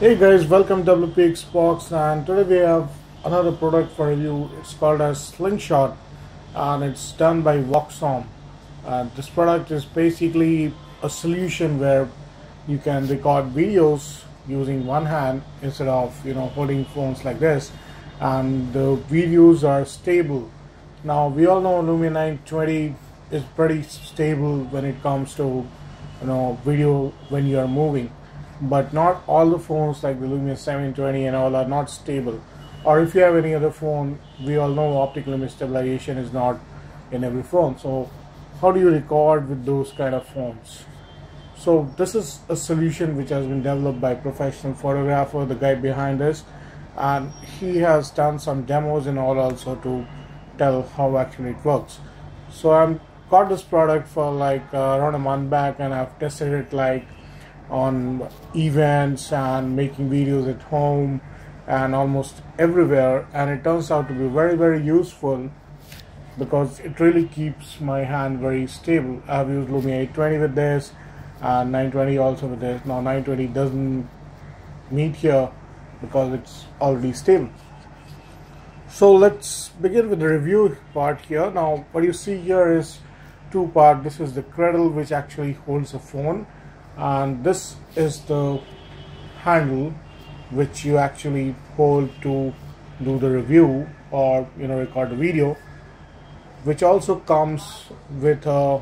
Hey guys, welcome to WPXbox, and today we have another product for review. It's called as Slingshot and it's done by Voxom. This product is basically a solution where you can record videos using one hand instead of holding phones like this, and the videos are stable. Now we all know Lumia 920 is pretty stable when it comes to video when you are moving, but not all the phones like the Lumia 720 and all are not stable. Or if you have any other phone, we all know optical image stabilization is not in every phone. So how do you record with those kind of phones? So this is a solution which has been developed by a professional photographer, the guy behind this, and he has done some demos and all also to tell how actually it works. So I got this product for like around a month back, and I've tested it like on events and making videos at home and almost everywhere, and it turns out to be very useful because it really keeps my hand very stable. I've used Lumia 820 with this and 920 also with this. Now 920 doesn't meet here because it's already stable. So let's begin with the review part here. Now what you see here is two parts. This is the cradle which actually holds a phone, and this is the handle which you actually hold to do the review or record the video, which also comes with a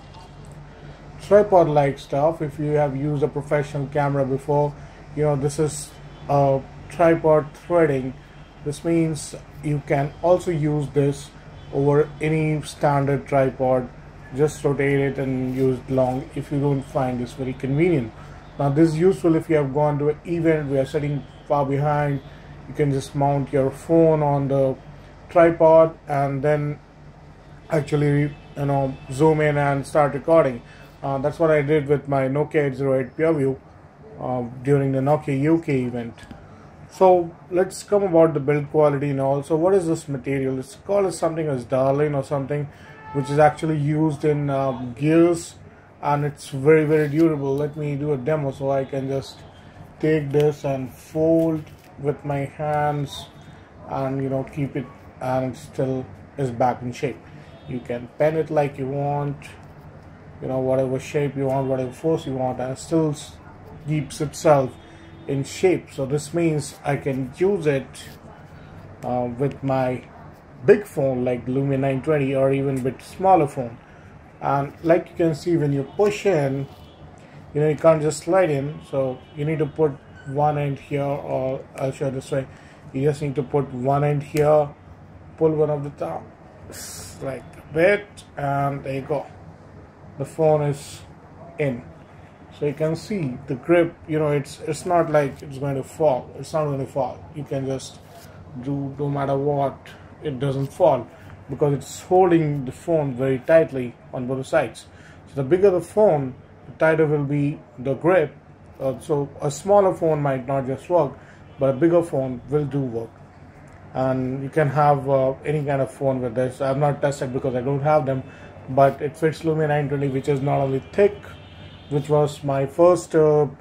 tripod like stuff. If you have used a professional camera before, this is a tripod threading. This means you can also use this over any standard tripod. Just rotate it and use it long if you don't find this very convenient. Now this is useful if you have gone to an event where sitting far behind. You can just mount your phone on the tripod and then actually zoom in and start recording. That's what I did with my Nokia 808 PureView during the Nokia UK event. So let's come about the build quality and all. So what is this material? It's called as something as Darlin or something, which is actually used in gears, and it's very durable. Let me do a demo. So I can just take this and fold with my hands and keep it, and it still is back in shape. You can pen it like you want, whatever shape you want, whatever force you want, and it still keeps itself in shape. So this means I can use it with my big phone like the Lumia 920 or even with smaller phone. And like you can see, when you push in, you can't just slide in, so you need to put one end here, or I'll show this way. You just need to put one end here, pull one of the top like a bit, and there you go, the phone is in. So you can see the grip, it's not like it's going to fall. It's not going to fall. You can just do, no matter what, it doesn't fall because it's holding the phone very tightly on both sides. So the bigger the phone, the tighter will be the grip. So a smaller phone might not just work, but a bigger phone will do work. And you can have any kind of phone with this. I've not tested because I don't have them, but it fits Lumia 920, which is not only thick, which was my first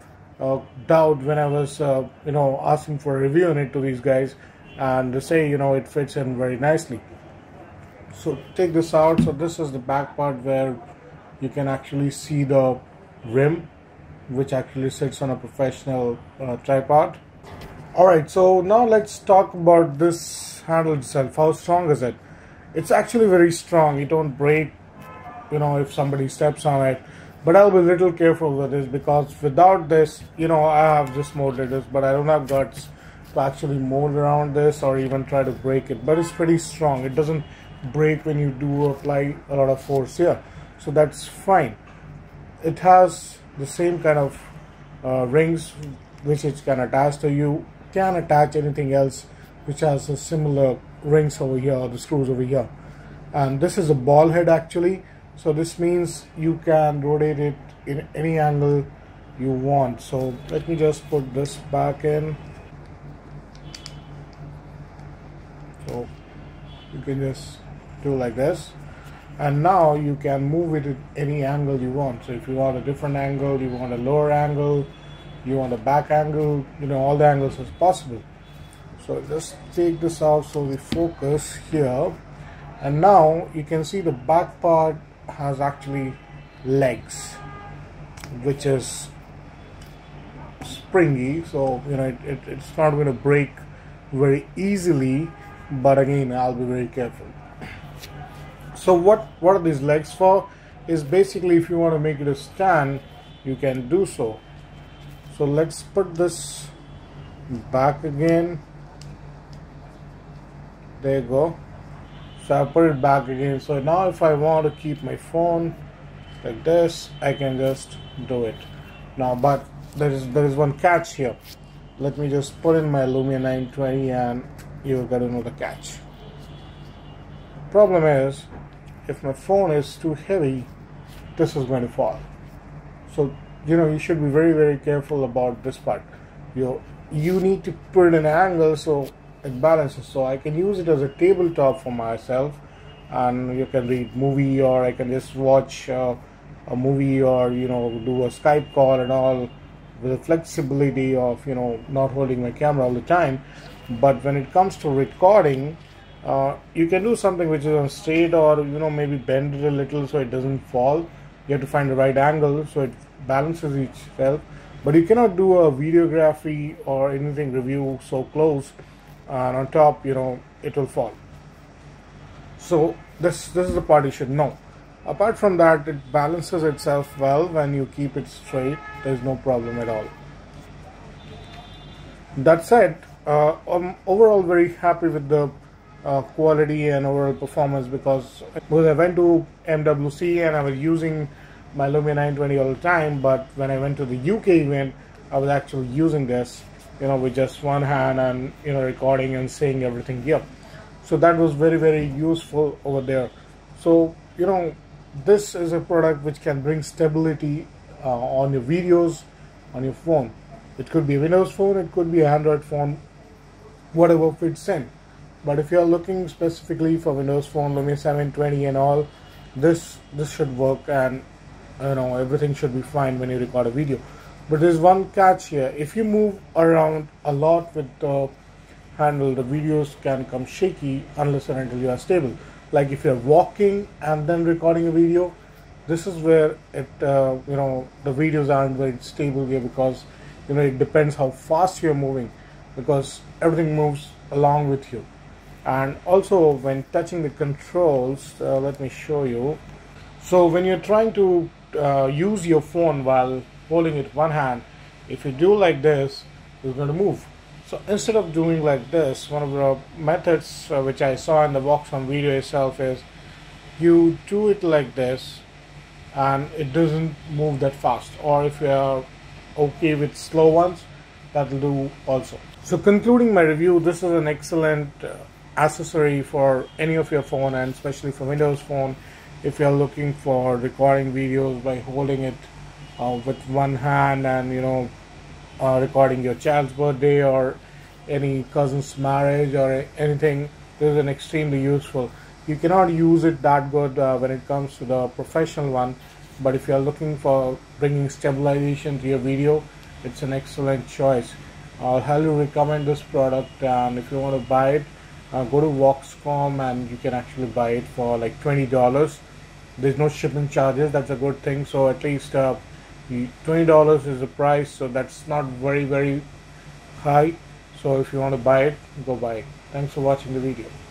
doubt when I was asking for a review on it to these guys, and they say it fits in very nicely. So take this out. So this is the back part where you can actually see the rim, which actually sits on a professional tripod. Alright, so now let's talk about this handle itself. How strong is it? It's actually very strong. It won't break if somebody steps on it, but I'll be a little careful with this because without this, I have just molded this, but I don't have guts to actually mold around this or even try to break it. But it's pretty strong. It doesn't break when you do apply a lot of force here, so that's fine. It has the same kind of rings which it can attach to. You can attach anything else which has a similar rings over here, or the screws over here. And this is a ball head actually, so this means you can rotate it in any angle you want. So let me just put this back in. So you can just do like this, and now you can move it at any angle you want. So if you want a different angle, you want a lower angle, you want the back angle, all the angles is possible. So just take this out so we focus here, and now you can see the back part has actually legs, which is springy, so it's not going to break very easily, but again I'll be very careful. So what are these legs for? Is basically if you want to make it a stand, you can do so. So let's put this back again. There you go. So I put it back again. So now if I want to keep my phone like this, I can just do it. Now, but there is one catch here. Let me just put in my Lumia 920 and you'll get to know the catch. Problem is, if my phone is too heavy, this is going to fall. So you should be very, very careful about this part. You need to put it in an angle so it balances. So I can use it as a tabletop for myself, and you can read movie, or I can just watch a movie, or do a Skype call and all, with the flexibility of not holding my camera all the time. But when it comes to recording, you can do something which is on straight, or maybe bend it a little so it doesn't fall. You have to find the right angle so it balances itself. But you cannot do a videography or anything review so close, and on top it will fall. So this is the part you should know. Apart from that, it balances itself well when you keep it straight. There's no problem at all. That said, I'm overall very happy with the quality and overall performance, because I went to MWC and I was using my Lumia 920 all the time, but when I went to the UK event, I was actually using this with just one hand, and recording and saying everything here. So that was very, very useful over there. So this is a product which can bring stability on your videos on your phone. It could be a Windows phone, it could be an Android phone, whatever fits in. But if you are looking specifically for Windows Phone, Lumia 720 and all, this should work, and everything should be fine when you record a video. But there's one catch here. If you move around a lot with the handle, the videos can come shaky unless and until you are stable. Like if you're walking and then recording a video, this is where it the videos aren't very stable here, because it depends how fast you're moving, because everything moves along with you. And also when touching the controls, let me show you. So when you're trying to use your phone while holding it one hand, if you do like this, it's going to move. So instead of doing like this, one of the methods which I saw in the Voxon video itself is you do it like this and it doesn't move that fast. Or if you are okay with slow ones, that will do also. So concluding my review, this is an excellent accessory for any of your phone, and especially for Windows Phone. If you are looking for recording videos by holding it with one hand, and recording your child's birthday or any cousin's marriage or anything, this is an extremely useful. You cannot use it that good when it comes to the professional one, but if you are looking for bringing stabilization to your video, it's an excellent choice. I'll highly recommend this product, and if you want to buy it, go to Voxcom and you can actually buy it for like $20. There's no shipping charges, that's a good thing. So at least $20 is the price, so that's not very, very high. So if you want to buy it, go buy it. Thanks for watching the video.